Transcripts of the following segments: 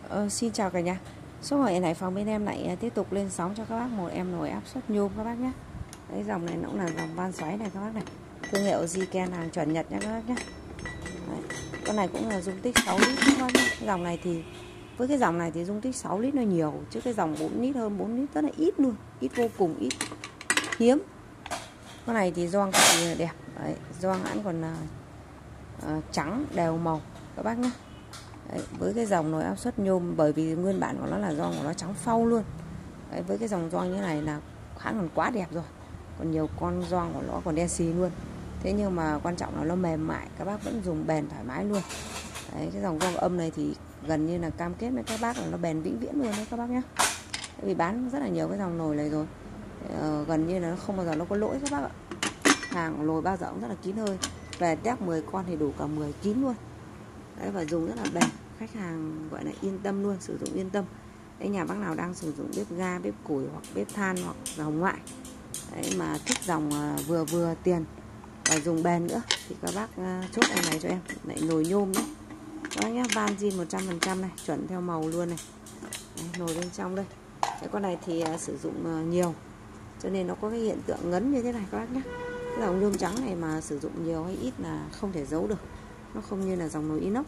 Xin chào cả nhà. Số hỏi Hải Phòng bên em lại tiếp tục lên sóng cho các bác một em nồi áp suất nhôm các bác nhé. Đấy, dòng này nó cũng là dòng van xoáy này các bác này. Thương hiệu Ziken hàng chuẩn Nhật nhé các bác nhé. Đấy, con này cũng là dung tích 6 lít các bác nhé. Dòng này thì với cái dòng này thì dung tích 6 lít nó nhiều, chứ cái dòng 4 lít hơn 4 lít rất là ít luôn, ít vô cùng ít, hiếm. Con này thì gioăng cực kỳ là đẹp. Đấy, gioăng hãng còn trắng đều màu các bác nhé. Đấy, với cái dòng nồi áp suất nhôm, bởi vì nguyên bản của nó là gioăng của nó trắng phau luôn. Đấy, với cái dòng gioăng như này là hãng còn quá đẹp rồi. Còn nhiều con gioăng của nó còn đen xì luôn. Thế nhưng mà quan trọng là nó mềm mại, các bác vẫn dùng bền thoải mái luôn. Đấy, cái dòng gioăng âm này thì gần như là cam kết với các bác là nó bền vĩnh viễn luôn đấy các bác nhé. Vì bán rất là nhiều cái dòng nồi này rồi, gần như là nó không bao giờ nó có lỗi các bác ạ. Hàng nồi bao giờ cũng rất là kín hơi. Về test 10 con thì đủ cả 10 kín luôn. Đấy, và dùng rất là bền, khách hàng gọi là yên tâm luôn, sử dụng yên tâm. Đấy, nhà bác nào đang sử dụng bếp ga, bếp củi hoặc bếp than hoặc dòng ngoại, đấy, mà thích dòng vừa tiền và dùng bền nữa thì các bác chốt em này cho em. Lại nồi nhôm đấy các bác nhé, van zin 100% này, chuẩn theo màu luôn này. Đấy, nồi bên trong đây. Cái con này thì sử dụng nhiều cho nên nó có cái hiện tượng ngấn như thế này các bác nhé. Cái dòng nhôm trắng này mà sử dụng nhiều hay ít là không thể giấu được. Nó không như là dòng nồi inox,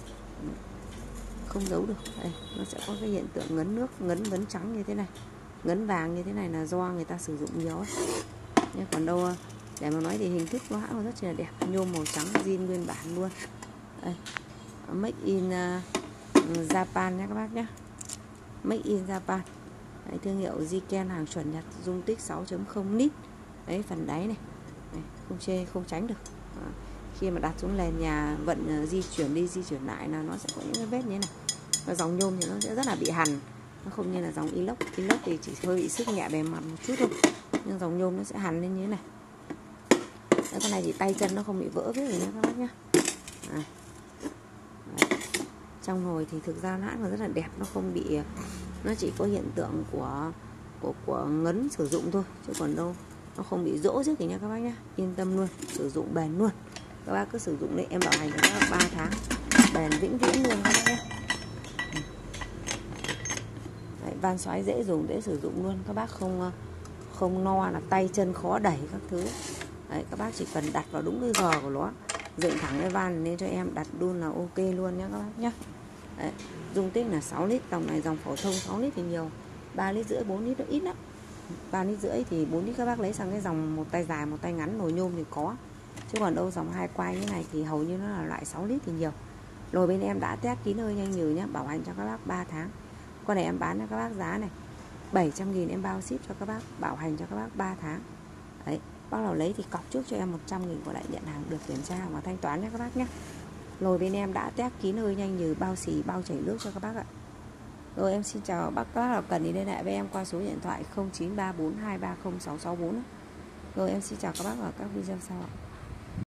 không giấu được. Đây, nó sẽ có cái hiện tượng ngấn nước, ngấn vấn trắng như thế này, ngấn vàng như thế này là do người ta sử dụng nhiều ấy. Nhưng còn đâu để mà nói thì hình thức của hãng nó rất là đẹp, nhôm màu trắng zin nguyên bản luôn. Đây, make in Japan nha các bác nhé, make in Japan. Đấy, thương hiệu Ziken hàng chuẩn Nhật, dung tích 6.0 lít. Đấy, phần đáy này, không chê không tránh được. Khi mà đặt xuống nền nhà vận di chuyển đi di chuyển lại là nó sẽ có những cái vết như thế này. Và dòng nhôm thì nó sẽ rất là bị hằn, nó không như là dòng inox. Inox thì chỉ hơi bị xước nhẹ bề mặt một chút thôi, nhưng dòng nhôm nó sẽ hằn lên như thế này. Đấy, con này thì tay chân nó không bị vỡ vết gì nữa các bác nhé. Trong nồi thì thực ra hãng nó rất là đẹp, nó không bị, nó chỉ có hiện tượng của ngấn sử dụng thôi, chứ còn đâu nó không bị rỗ rước gì nha các bác nhé. Yên tâm luôn, sử dụng bền luôn. Các bác cứ sử dụng đấy, em bảo hành cho các bác 3 tháng bền vĩnh viễn luôn các bác nhé. Đấy, van xoáy dễ dùng, dễ sử dụng luôn. Các bác không no là tay chân khó đẩy các thứ. Đấy, các bác chỉ cần đặt vào đúng cái gờ của nó, dựng thẳng cái van lên cho em, đặt đun là ok luôn nhé các bác nhé. Đấy, dung tích là 6 lít, dòng này dòng phổ thông 6 lít thì nhiều, 3 lít rưỡi 4 lít nó ít lắm. 3 lít rưỡi thì 4 lít các bác lấy sang cái dòng một tay dài một tay ngắn nồi nhôm thì có, chứ còn đâu dòng hai quai như này thì hầu như nó là loại 6 lít thì nhiều. Nồi bên em đã test kín hơi nhanh nhừ nhá, bảo hành cho các bác 3 tháng. Con này em bán cho các bác giá này 700.000, em bao ship cho các bác, bảo hành cho các bác 3 tháng. Đấy, bác nào lấy thì cọc trước cho em 100.000 của lại nhận hàng, được kiểm tra và thanh toán nhé các bác nhé. Nồi bên em đã test kín hơi nhanh nhừ, bao xì bao chảy nước cho các bác ạ. Rồi em xin chào các bác nào cần thì liên hệ với em qua số điện thoại 0934230664. Rồi em xin chào các bác ở các video sau ạ.